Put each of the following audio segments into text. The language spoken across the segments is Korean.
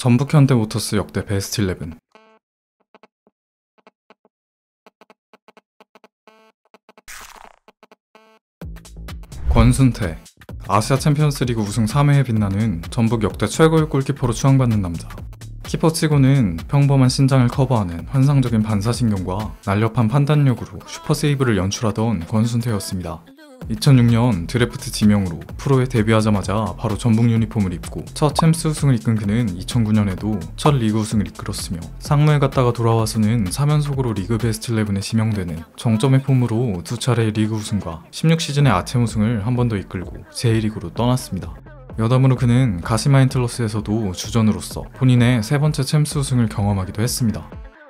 전북 현대모터스 역대 베스트 11. 권순태. 아시아 챔피언스리그 우승 3회에 빛나는 전북 역대 최고의 골키퍼로 추앙받는 남자. 키퍼치고는 평범한 신장을 커버하는 환상적인 반사신경과 날렵한 판단력으로 슈퍼세이브를 연출하던 권순태였습니다. 2006년 드래프트 지명으로 프로에 데뷔하자마자 바로 전북 유니폼을 입고 첫 챔스 우승을 이끈 그는 2009년에도 첫 리그 우승을 이끌었으며 상무에 갔다가 돌아와서는 3연속으로 리그 베스트 11에 지명되는 정점의 폼으로 두 차례의 리그 우승과 16시즌의 아챔 우승을 한 번 더 이끌고 제1리그로 떠났습니다. 여담으로 그는 가시마 엔틀러스에서도 주전으로서 본인의 세 번째 챔스 우승을 경험하기도 했습니다.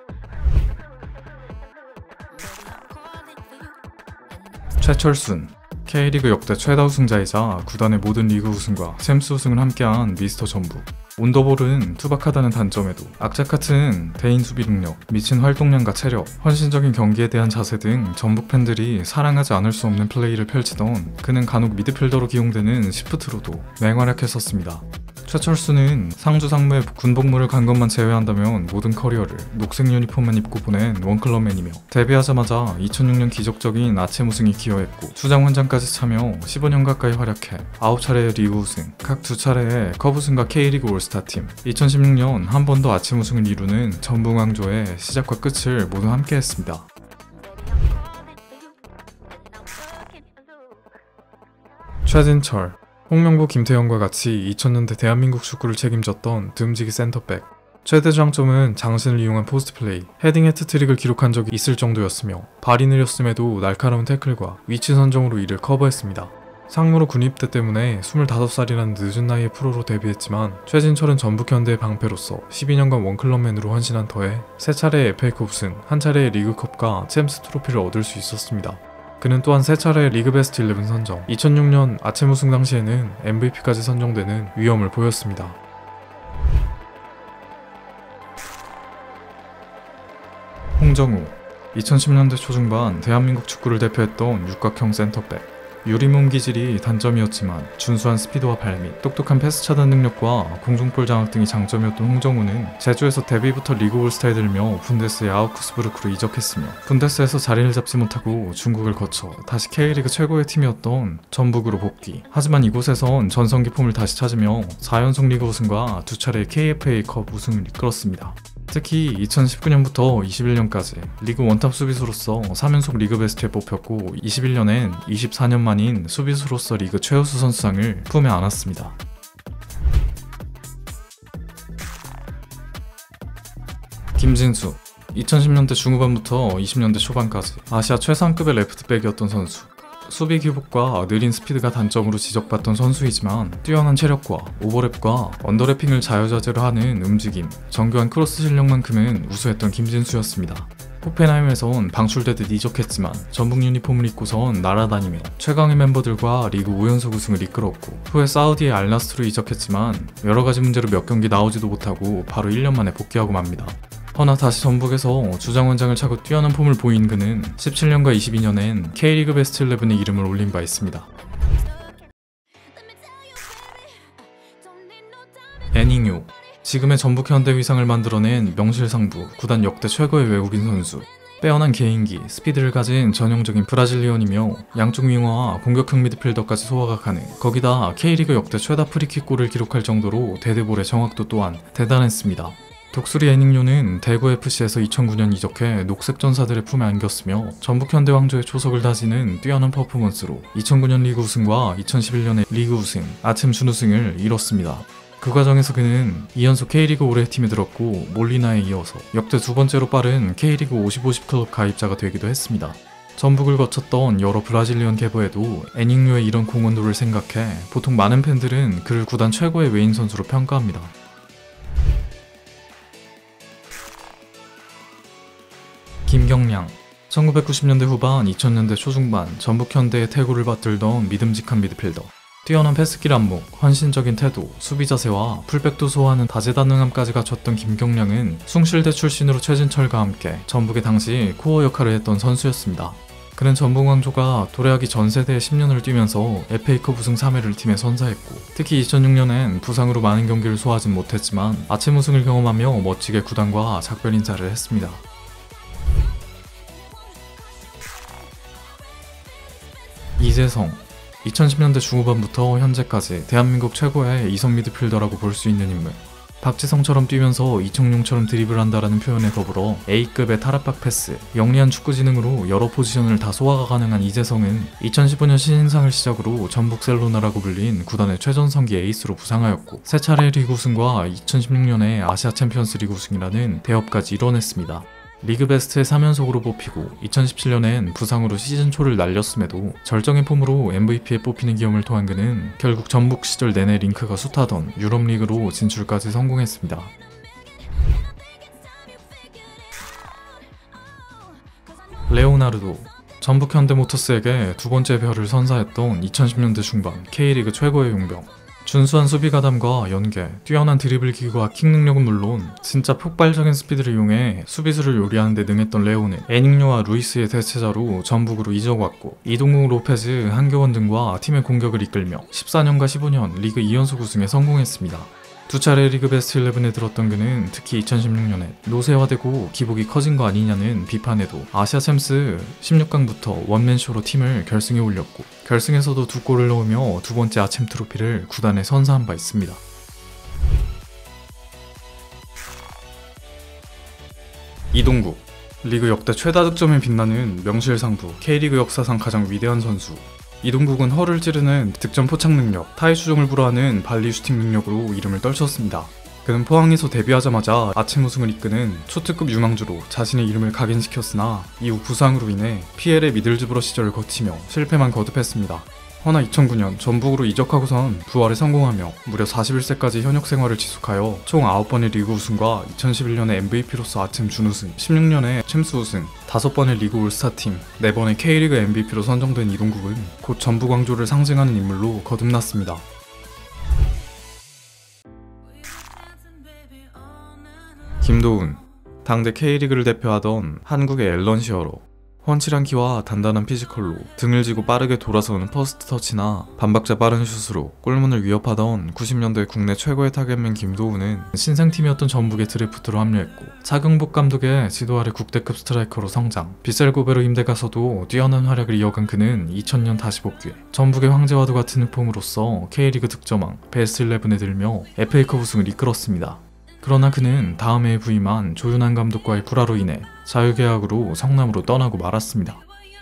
최철순. K리그 역대 최다 우승자이자 구단의 모든 리그 우승과 챔스 우승을 함께한 미스터 전북. 온더볼은 투박하다는 단점에도 악착 같은 대인 수비 능력, 미친 활동량과 체력, 헌신적인 경기에 대한 자세 등 전북 팬들이 사랑하지 않을 수 없는 플레이를 펼치던 그는 간혹 미드필더로 기용되는 시프트로도 맹활약했었습니다. 최철수는 상주 상무의 군복무를 간 것만 제외한다면 모든 커리어를 녹색 유니폼만 입고 보낸 원클럽맨이며 데뷔하자마자 2006년 기적적인 아챔 우승이 기여했고 수장원장까지 참여 15년 가까이 활약해 9차례의 리그 우승, 각 2차례의 컵 우승과 K리그 올스타팀, 2016년 한 번 더 아챔 우승을 이루는 전북 왕조의 시작과 끝을 모두 함께했습니다. 최진철. 홍명보, 김태형과 같이 2000년대 대한민국 축구를 책임졌던 듬직이 센터백. 최대 장점은 장신을 이용한 포스트 플레이, 헤딩 해트트릭을 기록한 적이 있을 정도였으며 발이 느렸음에도 날카로운 태클과 위치 선정으로 이를 커버했습니다. 상무로 군입대 때문에 25살이라는 늦은 나이에 프로로 데뷔했지만 최진철은 전북 현대의 방패로서 12년간 원클럽맨으로 헌신한 터에 3차례의 FA컵 우승, 1차례의 리그컵과 챔스 트로피를 얻을 수 있었습니다. 그는 또한 3차례의 리그 베스트 11 선정, 2006년 아챔 우승 당시에는 MVP까지 선정되는 위엄을 보였습니다. 홍정우. 2010년대 초중반 대한민국 축구를 대표했던 육각형 센터백. 유리몸 기질이 단점이었지만 준수한 스피드와 발밑, 똑똑한 패스 차단 능력과 공중볼 장악 등이 장점이었던 홍정우는 제주에서 데뷔부터 리그 올스타에 들며 분데스의 아우크스부르크로 이적했으며 분데스에서 자리를 잡지 못하고 중국을 거쳐 다시 K리그 최고의 팀이었던 전북으로 복귀. 하지만 이곳에선 전성기 폼을 다시 찾으며 4연속 리그 우승과 2차례의 KFA컵 우승을 이끌었습니다. 특히 2019년부터 21년까지 리그 원탑 수비수로서 3연속 리그 베스트에 뽑혔고 21년엔 24년 만인 수비수로서 리그 최우수 선수상을 품에 안았습니다. 김진수. 2010년대 중후반부터 20년대 초반까지 아시아 최상급의 레프트백이었던 선수. 수비 기복과 느린 스피드가 단점으로 지적받던 선수이지만 뛰어난 체력과 오버랩과 언더래핑을 자유자재로 하는 움직임, 정교한 크로스 실력만큼은 우수했던 김진수였습니다. 호펜하임에선 방출되듯 이적했지만 전북 유니폼을 입고선 날아다니며 최강의 멤버들과 리그 5연속 우승을 이끌었고 후에 사우디의 알나스르로 이적했지만 여러가지 문제로 몇 경기 나오지도 못하고 바로 1년 만에 복귀하고 맙니다. 허나 다시 전북에서 주장원장을 차고 뛰어난 폼을 보인 그는 17년과 22년엔 K리그 베스트 11에 이름을 올린 바 있습니다. 애닝요. 지금의 전북 현대 위상을 만들어낸 명실상부 구단 역대 최고의 외국인 선수. 빼어난 개인기, 스피드를 가진 전형적인 브라질리언이며 양쪽 윙어와 공격형 미드필더까지 소화가 가능. 거기다 K리그 역대 최다 프리킥골을 기록할 정도로 데드볼의 정확도 또한 대단했습니다. 독수리 애닝요는 대구FC에서 2009년 이적해 녹색 전사들의 품에 안겼으며 전북 현대 왕조의 초석을 다지는 뛰어난 퍼포먼스로 2009년 리그 우승과 2011년의 리그 우승, 아챔 준우승을 이뤘습니다. 그 과정에서 그는 2연속 K리그 올해의 팀에 들었고 몰리나에 이어서 역대 두 번째로 빠른 K리그 50-50 클럽 가입자가 되기도 했습니다. 전북을 거쳤던 여러 브라질리언 계보에도 애닝요의 이런 공헌도를 생각해 보통 많은 팬들은 그를 구단 최고의 외인 선수로 평가합니다. 김경량. 1990년대 후반 2000년대 초중반 전북 현대의 태고를 받들던 믿음직한 미드필더. 뛰어난 패스길 안목, 헌신적인 태도, 수비 자세와 풀백도 소화하는 다재다능함까지 갖췄던 김경량은 숭실대 출신으로 최진철과 함께 전북의 당시 코어 역할을 했던 선수였습니다. 그는 전북 왕조가 도래하기 전 세대의 10년을 뛰면서 FA컵 우승 3회를 팀에 선사했고, 특히 2006년엔 부상으로 많은 경기를 소화하진 못했지만 아침 우승을 경험하며 멋지게 구단과 작별 인사를 했습니다. 이재성, 2010년대 중후반부터 현재까지 대한민국 최고의 이선 미드필더라고 볼 수 있는 인물. 박지성처럼 뛰면서 이청용처럼 드리블한다라는 표현에 더불어 A급의 탈압박 패스, 영리한 축구 지능으로 여러 포지션을 다 소화가 가능한 이재성은 2015년 신인상을 시작으로 전북 셀로나라고 불린 구단의 최전성기 에이스로 부상하였고, 세 차례 리그 우승과 2016년에 아시아 챔피언스 리그 우승이라는 대업까지 이뤄냈습니다. 리그 베스트의 3연속으로 뽑히고 2017년엔 부상으로 시즌 초를 날렸음에도 절정의 폼으로 MVP에 뽑히는 기염을 토한 그는 결국 전북 시절 내내 링크가 숱하던 유럽리그로 진출까지 성공했습니다. 레오나르도, 전북 현대모터스에게 두 번째 별을 선사했던 2010년대 중반 K리그 최고의 용병. 준수한 수비 가담과 연계, 뛰어난 드리블 기구와 킥 능력은 물론 진짜 폭발적인 스피드를 이용해 수비수를 요리하는 데 능했던 레오는 에닝요와 루이스의 대체자로 전북으로 이적 왔고, 이동국, 로페즈, 한교원 등과 팀의 공격을 이끌며 14년과 15년 리그 2연속 우승에 성공했습니다. 두 차례 리그 베스트 11에 들었던 그는 특히 2016년에 노쇠화되고 기복이 커진 거 아니냐는 비판에도 아시아 챔스 16강부터 원맨쇼로 팀을 결승에 올렸고, 결승에서도 두 골을 넣으며 두 번째 아챔 트로피를 구단에 선사한 바 있습니다. 이동국, 리그 역대 최다 득점에 빛나는 명실상부 K리그 역사상 가장 위대한 선수. 이동국은 허를 찌르는 득점 포착 능력, 타의 수정을 불허하는 발리 슈팅 능력으로 이름을 떨쳤습니다. 그는 포항에서 데뷔하자마자 아침 우승을 이끄는 초특급 유망주로 자신의 이름을 각인시켰으나 이후 부상으로 인해 PL의 미들즈브러 시절을 거치며 실패만 거듭했습니다. 허나 2009년 전북으로 이적하고선 부활에 성공하며 무려 41세까지 현역 생활을 지속하여 총 9번의 리그 우승과 2011년에 MVP로서 아침 준우승, 16년에 챔스 우승, 5번의 리그 올스타팀, 4번의 K리그 MVP로 선정된 이동국은 곧 전북 왕조를 상징하는 인물로 거듭났습니다. 김도훈, 당대 K리그를 대표하던 한국의 앨런 시어로. 훤칠한 키와 단단한 피지컬로 등을 지고 빠르게 돌아서는 퍼스트 터치나 반박자 빠른 슛으로 골문을 위협하던 90년대 국내 최고의 타겟맨 김도훈은 신생팀이었던 전북의 드래프트로 합류했고, 차경복 감독의 지도 아래 국대급 스트라이커로 성장, 빗셀고베로 임대 가서도 뛰어난 활약을 이어간 그는 2000년 다시 복귀해 전북의 황제와도 같은 폼으로서 K리그 득점왕, 베스트 11에 들며 FA컵 우승을 이끌었습니다. 그러나 그는 다음 해에 부임한 조윤환 감독과의 불화로 인해 자유계약으로 성남으로 떠나고 말았습니다.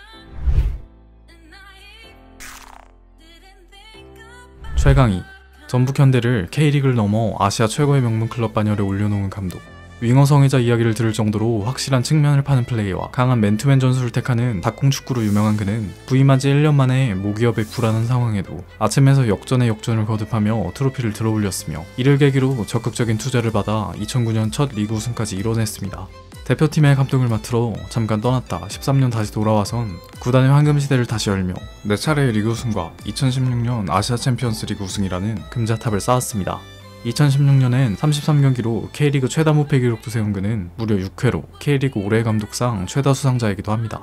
최강희, 전북 현대를 K리그를 넘어 아시아 최고의 명문 클럽 반열에 올려놓은 감독. 윙어성애자 이야기를 들을 정도로 확실한 측면을 파는 플레이와 강한 맨투맨 전술을 택하는 닭공축구로 유명한 그는 부임한 지 1년 만에 모기업의 불안한 상황에도 아침에서 역전에 역전을 거듭하며 트로피를 들어올렸으며, 이를 계기로 적극적인 투자를 받아 2009년 첫 리그 우승까지 이뤄냈습니다. 대표팀의 감독을 맡으러 잠깐 떠났다 13년 다시 돌아와선 구단의 황금시대를 다시 열며 4차례의 리그 우승과 2016년 아시아 챔피언스 리그 우승이라는 금자탑을 쌓았습니다. 2016년엔 33경기로 K리그 최다 무패 기록도 세운 그는 무려 6회로 K리그 올해의 감독상 최다 수상자이기도 합니다.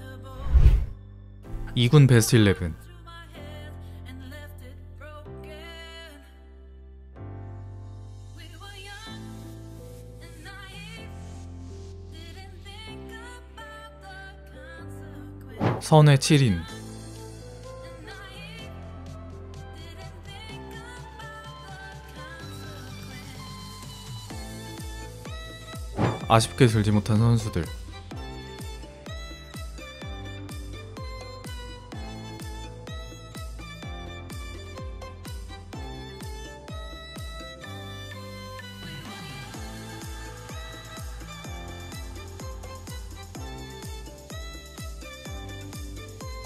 2군 베스트 11. 선의 7인. 아쉽게 들지 못한 선수들.